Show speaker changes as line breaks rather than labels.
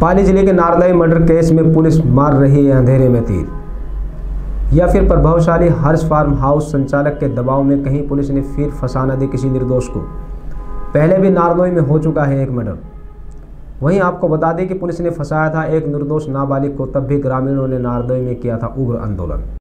पाली जिले के नारदई मर्डर केस में पुलिस मार रही है अंधेरे में तीर। या फिर प्रभावशाली हर्ष फार्म हाउस संचालक के दबाव में कहीं पुलिस ने फिर फंसा न दे किसी निर्दोष को। पहले भी नारदोई में हो चुका है एक मर्डर। वहीं आपको बता दें कि पुलिस ने फंसाया था एक निर्दोष नाबालिग को, तब भी ग्रामीणों ने नारदोई में किया था उग्र आंदोलन।